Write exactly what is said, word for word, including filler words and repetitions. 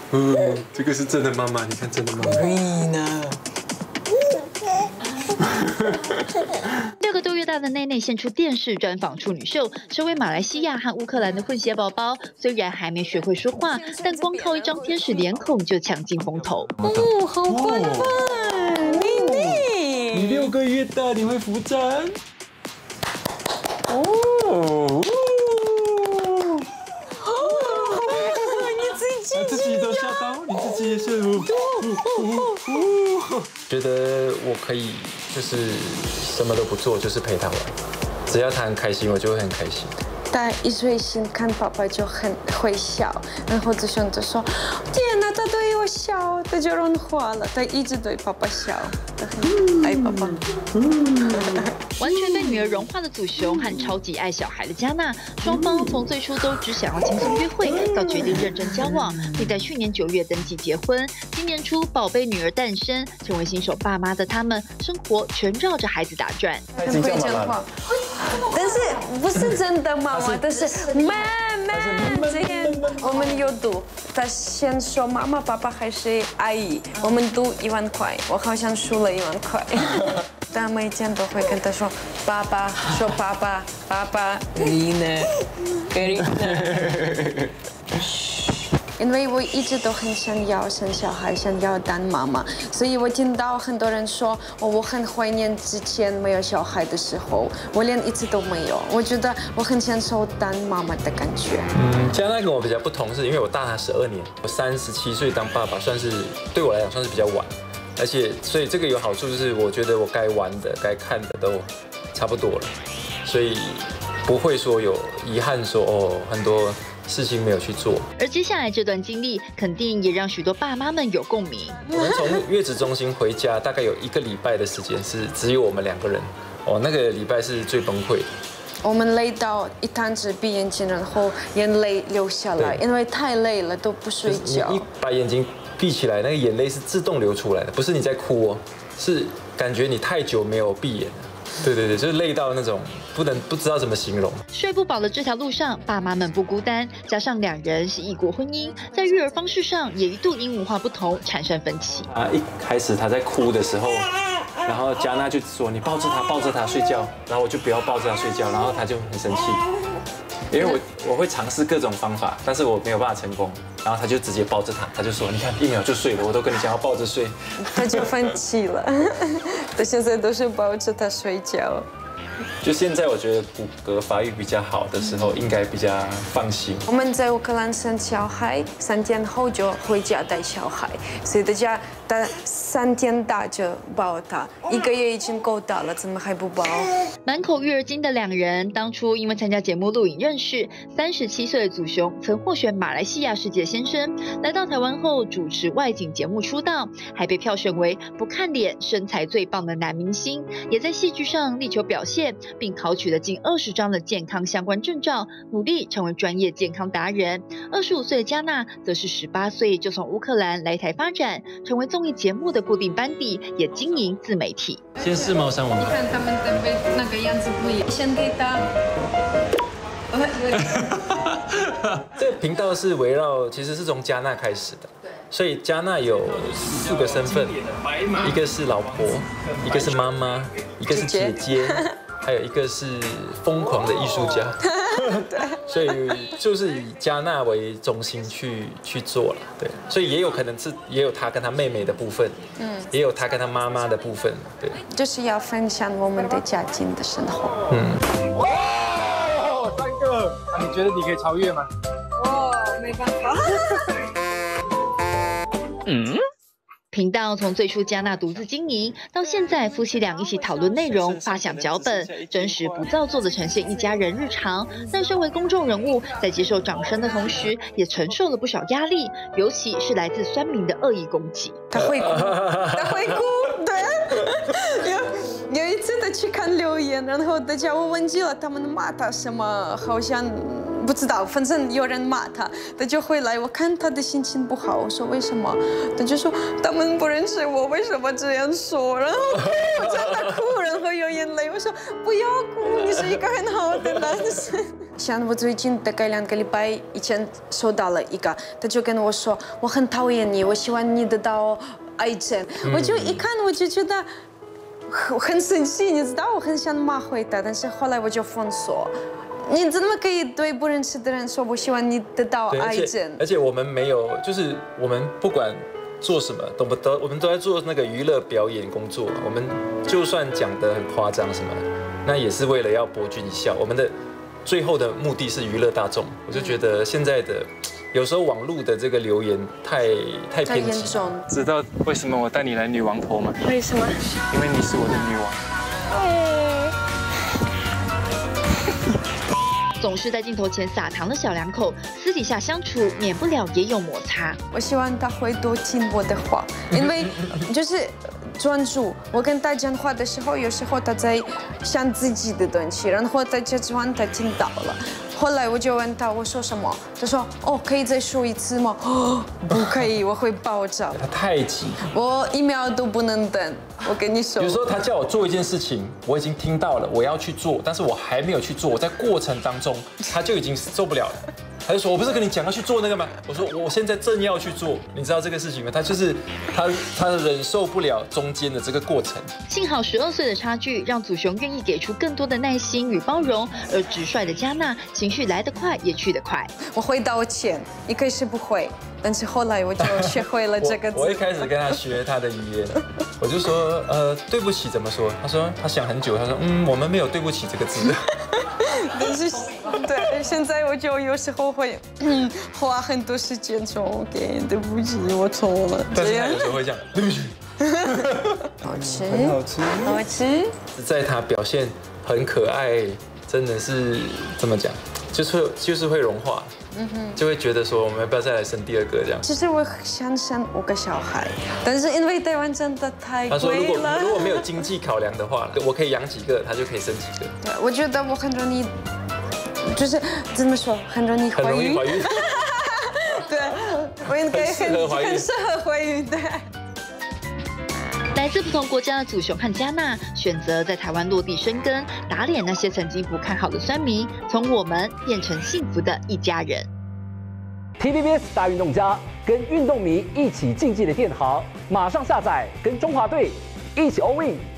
嗯，这个是真的妈妈，你看真的妈妈。 Rina。 六个多月大的内内献出电视专访处女秀，身为马来西亚和乌克兰的混血宝宝，虽然还没学会说话，但光靠一张天使脸孔就抢尽风头。 哦，好棒棒，内内！ 你六个月大，你会扶站？哦。自己都吓到，你自己也是。觉得我可以就是什么都不做，就是陪他玩，只要他很开心，我就会很开心。 他一睡醒看爸爸就很会笑，然后子雄就说：“天哪，他对我笑，他就融化了。他一直对爸爸笑，他很爱爸爸。” 完全被女儿融化的祖雄和超级爱小孩的嘉娜，双方从最初都只想要轻松约会，到决定认真交往，并在去年九月登记结婚。今年初，宝贝女儿诞生，成为新手爸妈的他们，生活全绕着孩子打转。 很会讲话，但是不是真的妈妈，但是妈妈。之前我们有赌，他先说妈妈、爸爸还是阿姨，我们赌一万块，我好像输了一万块。但每天都会跟他说爸爸，说爸爸，爸爸。Rina， Rina。因为我一直都很想要生小孩，想要当妈妈，所以我听到很多人说，哦，我很怀念之前没有小孩的时候，我连一次都没有。我觉得我很享受当妈妈的感觉。 嗯，嘉娜跟我比较不同，是因为我大她十二年，我三十七岁当爸爸，算是对我来讲算是比较晚，而且所以这个有好处就是，我觉得我该玩的、该看的都差不多了，所以不会说有遗憾说哦很多事情没有去做。 而接下来这段经历，肯定也让许多爸妈们有共鸣。 我们从月子中心回家，大概有一个礼拜的时间是只有我们两个人。哦，那个礼拜是最崩溃的。 我们累到一摊子闭眼睛，然后眼泪流下来，因为太累了都不睡觉。 你一把眼睛闭起来，那个眼泪是自动流出来的，不是你在哭哦，是感觉你太久没有闭眼了。对对对，就是累到那种不能不知道怎么形容。 睡不饱的这条路上，爸妈们不孤单，加上两人是异国婚姻，在育儿方式上也一度因文化不同产生分歧。 啊，一开始他在哭的时候，然后嘉娜就说：“你抱着他，抱着他睡觉。”然后我就不要抱着他睡觉，然后他就很生气，因为我我会尝试各种方法，但是我没有办法成功。然后他就直接抱着他，他就说：“你看，一秒就睡了，我都跟你讲要抱着睡。” 他就放弃了，他现在都是抱着他睡觉。 就现在，我觉得骨骼发育比较好的时候，应该比较放心。 我们在乌克兰生小孩，三天后就回家带小孩，所以大家他三天大就抱他，一个月已经够大了，怎么还不抱？ 满口育儿经的两人，当初因为参加节目录影认识，三十七岁的祖雄曾获选马来西亚世界先生，来到台湾后主持外景节目出道，还被票选为不看脸身材最棒的男明星，也在戏剧上力求表现。并考取了近二十张的健康相关证照，努力成为专业健康达人。二十五岁的嘉娜则是十八岁就从乌克兰来台发展，成为综艺节目的固定班底，也经营自媒体。 先试猫山王。 你看他们的那个样子不一样，先给他。 这个频道是围绕，其实是从嘉娜开始的，所以嘉娜有四个身份，一个是老婆，一个是妈妈，一个是姐姐，还有一个是疯狂的艺术家。所以就是以嘉娜为中心去去做了，对，所以也有可能是也有她跟她妹妹的部分，嗯，也有她跟她妈妈的部分，对， 就是要分享我们的家庭的生活， 嗯。 哇，三个，那你觉得你可以超越吗？ 哦，没办法。 嗯。频道从最初嘉娜独自经营，到现在夫妻俩一起讨论内容、发想脚本，真实不造作的呈现一家人日常。但身为公众人物，在接受掌声的同时，也承受了不少压力，尤其是来自酸民的恶意攻击。 他会哭，他会哭，对。有有一次他去看留言，然后大家我忘记了他们骂他什么，好像。不知道，反正有人骂他，他就回来。我看他的心情不好，我说为什么？他就说他们不认识我，为什么这样说？然后我真的哭，然后有眼泪。我说不要哭，你是一个很好的男生。 像我最近大概两个礼拜以前收到了一个，他就跟我说我很讨厌你，我希望你得到癌症。嗯、我就一看我就觉得很很生气，你知道，我很想骂回他，但是后来我就封锁。你怎么可以对不认识的人说我希望你得到癌症？ 而且, 而且我们没有，就是我们不管做什么，都不都我们都在做那个娱乐表演工作。我们就算讲得很夸张什么，那也是为了要博君一笑。我们的最后的目的是娱乐大众。我就觉得现在的有时候网络的这个留言太太偏激。 知道为什么我带你来女王头吗？ 为什么？ 因为你是我的女王。 总是在镜头前撒糖的小两口，私底下相处免不了也有摩擦。 我希望他会多听我的话，因为就是专注。我跟他讲话的时候，有时候他在想自己的东西，然后他就突然他听到了。后来我就问他我说什么，他说哦可以再说一次吗？哦不可以，我会爆炸。 他太急， 我一秒都不能等。我跟你说， 比如说他叫我做一件事情，我已经听到了，我要去做，但是我还没有去做，我在过程当中他就已经受不了了。他就说：“我不是跟你讲要去做那个吗？”我说：“我现在正要去做，你知道这个事情吗？”他就是他，他忍受不了中间的这个过程。 幸好十二岁的差距让祖雄愿意给出更多的耐心与包容，而直率的嘉娜情绪来得快也去得快。 我会道歉，一开始不会，但是后来我就学会了这个字。 我, 我一开始跟他学他的语言，我就说：“呃，对不起怎么说？”他说他想很久，他说：“嗯，我们没有对不起这个字。” 但是，对，现在我就有时候会嗯花很多时间说 OK， 对不起，我错了。 但是他有时候会这样，对不起。 好吃， 很好吃， 好吃。 在他表现很可爱，真的是怎么讲，就是就是会融化，嗯哼，就会觉得说我们要不要再来生第二个这样。 其实我想生五个小孩，但是因为台湾真的太贵了。 他说如果如果没有经济考量的话，我可以养几个，他就可以生几个。 对，我觉得我很容易，就是怎么说，很容易怀孕。 很容易怀孕。 对，我应该很很适合怀孕，对。 来自不同国家的祖雄和嘉娜选择在台湾落地生根，打脸那些曾经不看好的酸民，从我们变成幸福的一家人。 T V B S 大运动家跟运动迷一起竞技的电行，马上下载，跟中华队一起 all in。